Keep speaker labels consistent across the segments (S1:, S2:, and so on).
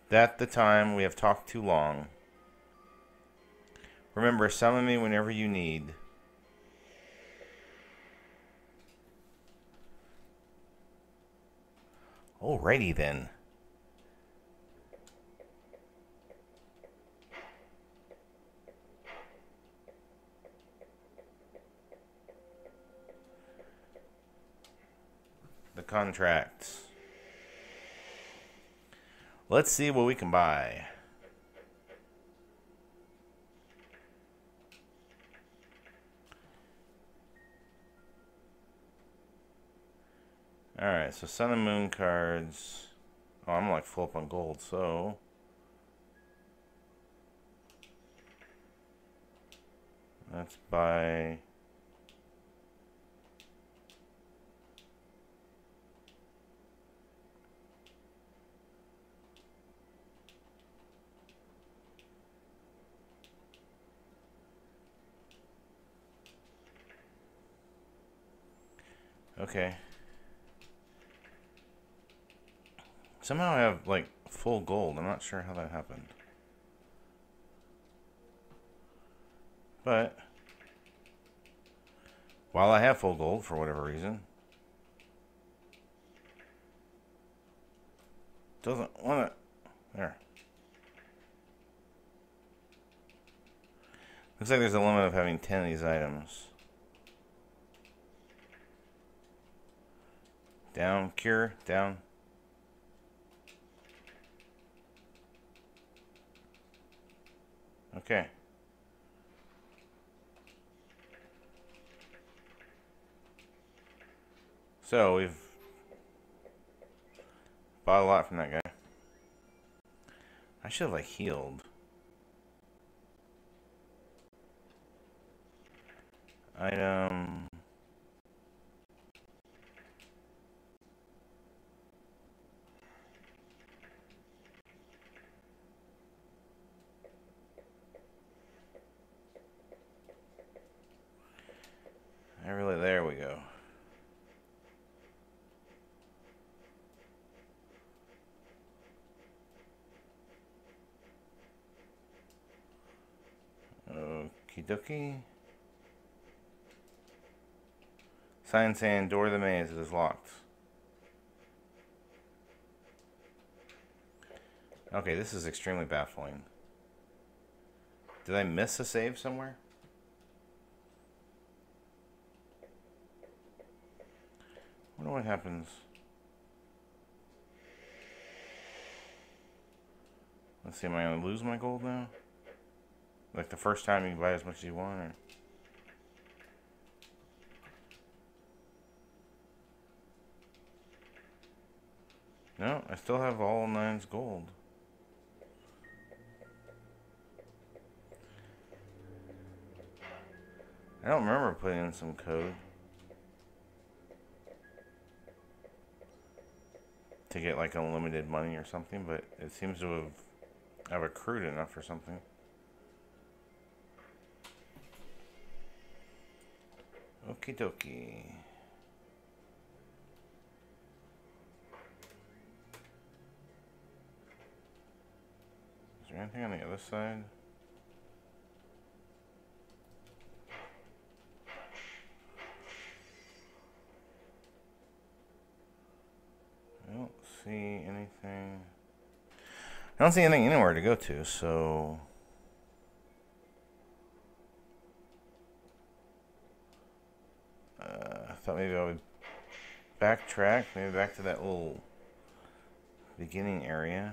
S1: That the time we have talked too long. Remember, summon me whenever you need. Alrighty then. The contracts. Let's see what we can buy. Alright, so Sun and Moon cards. Oh, I'm like full up on gold, so let's buy. Okay. Somehow I have like full gold. I'm not sure how that happened. But while I have full gold for whatever reason, doesn't want to. There. Looks like there's a limit of having 10 of these items. Down, cure, down. Okay. So we've bought a lot from that guy. I should have like healed. Item. There we go. Okie dokie. Sign saying door of the maze is locked. Okay, this is extremely baffling. Did I miss a save somewhere? I wonder what happens. Let's see, am I going to lose my gold now? Like the first time you can buy as much as you want? Or? No, I still have all 9's gold. I don't remember putting in some code to get like unlimited money or something, but it seems to have accrued enough or something. Okie dokie. Is there anything on the other side? I don't see anything. I don't see anything anywhere to go to, so I thought maybe I would backtrack, maybe back to that little beginning area.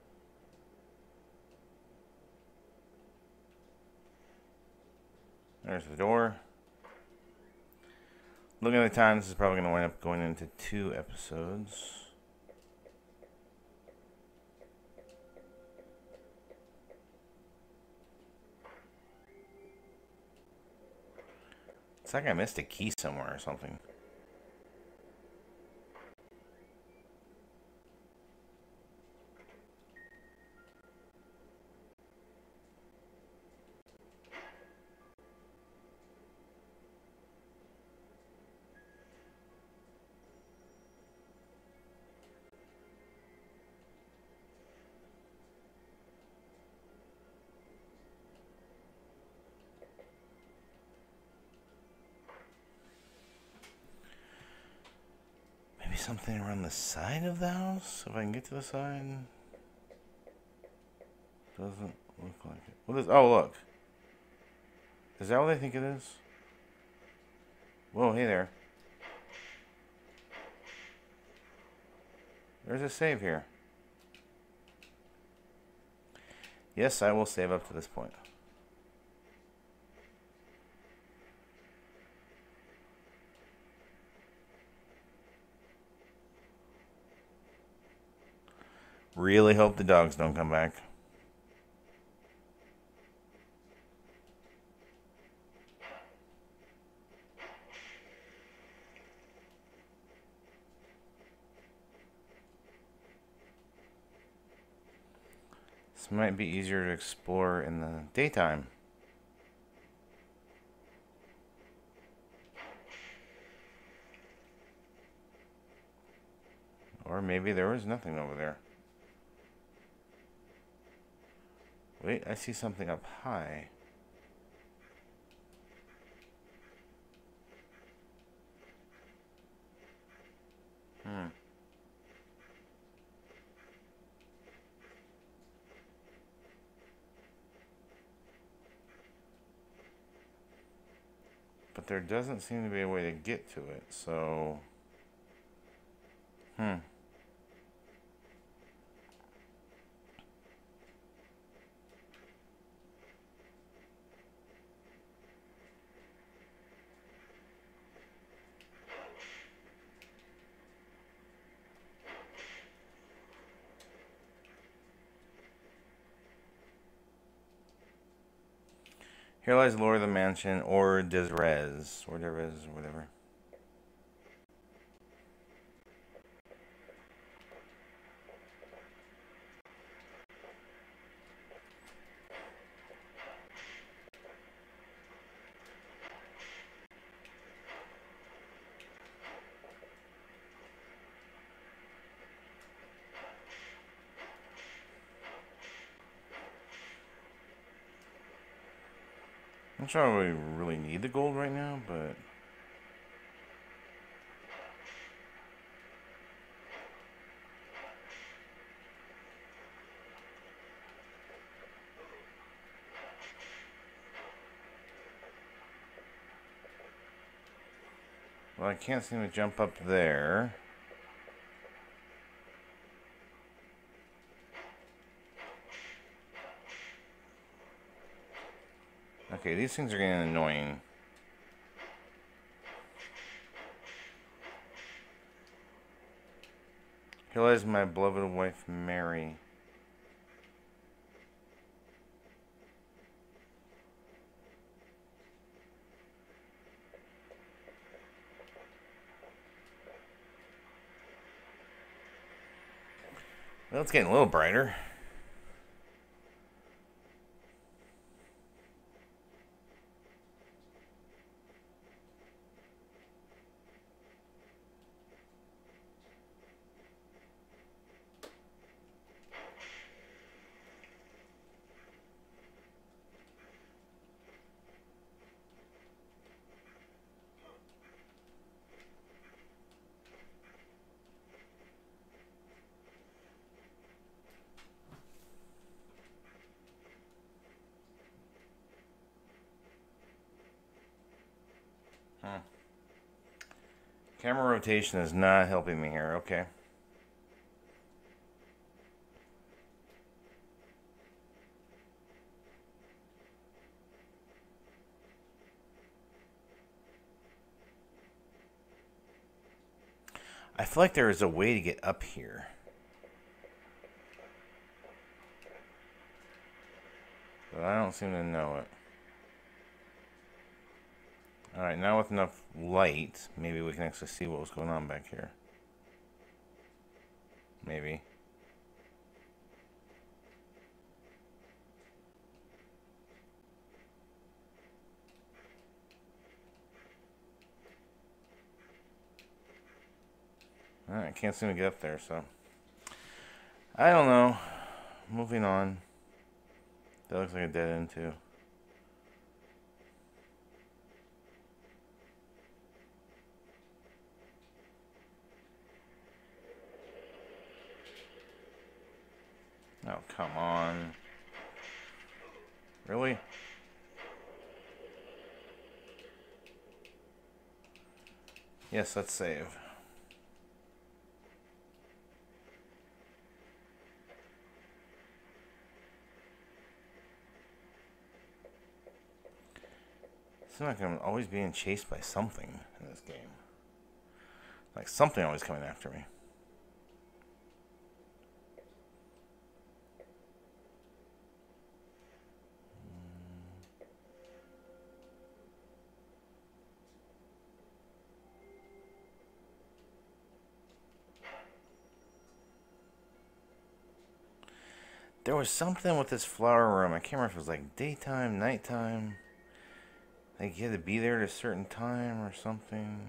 S1: There's the door. Looking at the time, this is probably going to wind up going into 2 episodes. It's like I missed a key somewhere or something. Maybe something around the side of the house? If I can get to the side. Doesn't look like it. What is... Oh, look. Is that what I think it is? Whoa, hey there. There's a save here. Yes, I will save up to this point. Really hope the dogs don't come back. This might be easier to explore in the daytime. Or maybe there was nothing over there. Wait, I see something up high. But there doesn't seem to be a way to get to it, so... Here lies the lord of the mansion, or Desrez, or Desrez, or whatever. I'm not sure we really need the gold right now, but... Well, I can't seem to jump up there. Okay, these things are getting annoying. Here lies my beloved wife, Mary. Well, it's getting a little brighter. Camera rotation is not helping me here, okay. I feel like there is a way to get up here. But I don't seem to know it. Alright, now with enough light, maybe we can actually see what was going on back here. Maybe. Alright, I can't seem to get up there, so... I don't know. Moving on. That looks like a dead end, too. Oh, come on. Really? Yes, let's save. It's like I'm always being chased by something in this game. Like something always coming after me. There was something with this flower room. I can't remember if it was like daytime, nighttime. Like you had to be there at a certain time or something.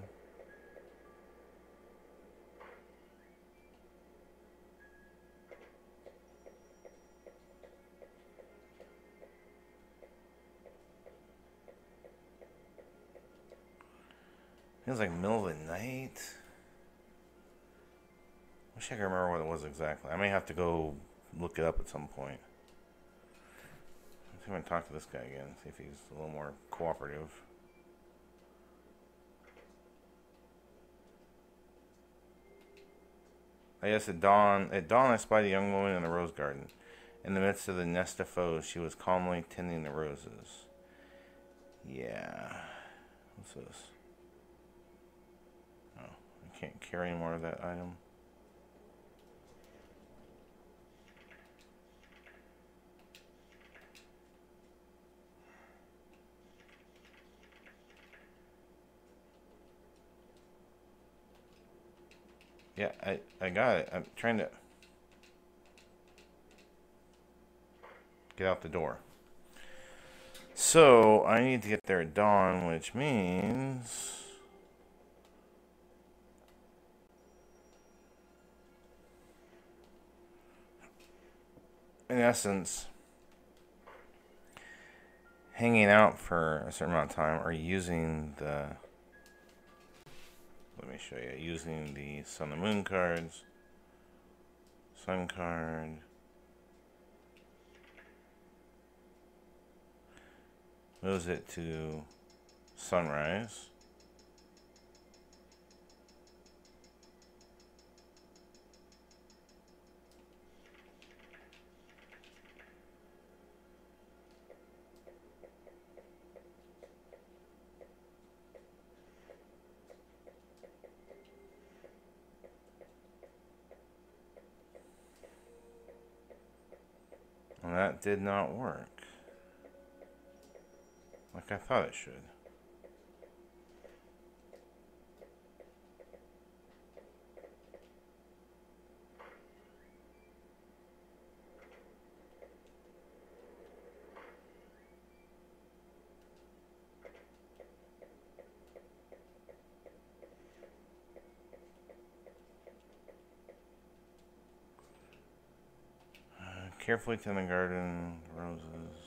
S1: It was like middle of the night. Wish I could remember what it was exactly. I may have to go look it up at some point. Let's see if I can talk to this guy again. See if he's a little more cooperative. I guess at dawn I spied a young woman in the rose garden. In the midst of the nest of foes, she was calmly tending the roses. Yeah. What's this? Oh, I can't carry any more of that item. Yeah, I got it. I'm trying to get out the door. So, I need to get there at dawn, which means... in essence, hanging out for a certain amount of time or using the... let me show you. Using the Sun and Moon cards. Sun card. Moves it to sunrise. And that did not work. Like I thought it should. Carefully tend the garden, roses.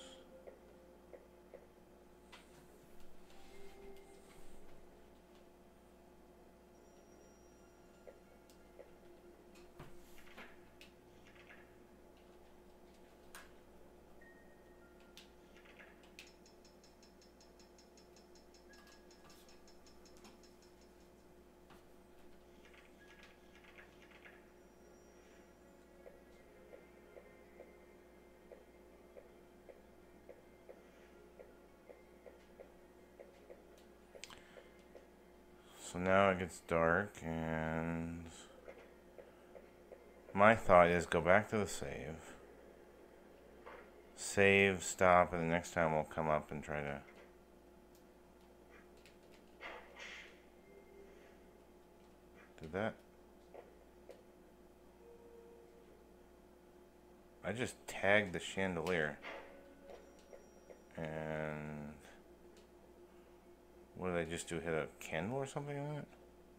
S1: So now it gets dark, and my thought is go back to the save. Save, stop, and the next time we'll come up and try to... do that. I just tagged the chandelier. And... what did I just do? Hit a candle or something on it?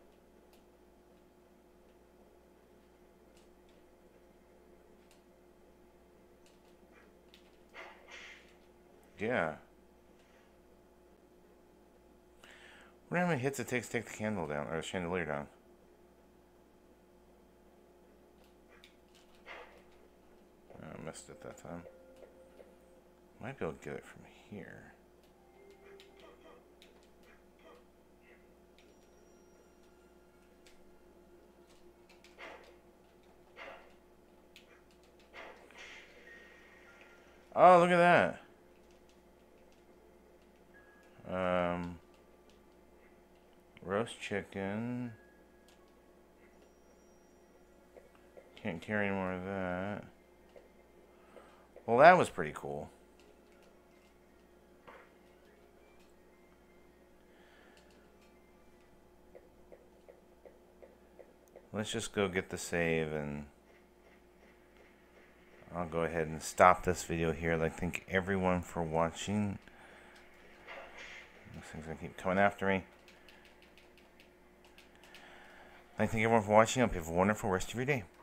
S1: Yeah. What how many hits it takes to take the candle down, or the chandelier down? I missed missed it that time. Might be able to get it from here. Oh, look at that. Roast chicken. Can't carry any more of that. Well, that was pretty cool. Let's just go get the save, and I'll go ahead and stop this video here. I'd like to thank everyone for watching. These things are going to keep coming after me. I'd like to thank everyone for watching. I hope you have a wonderful rest of your day.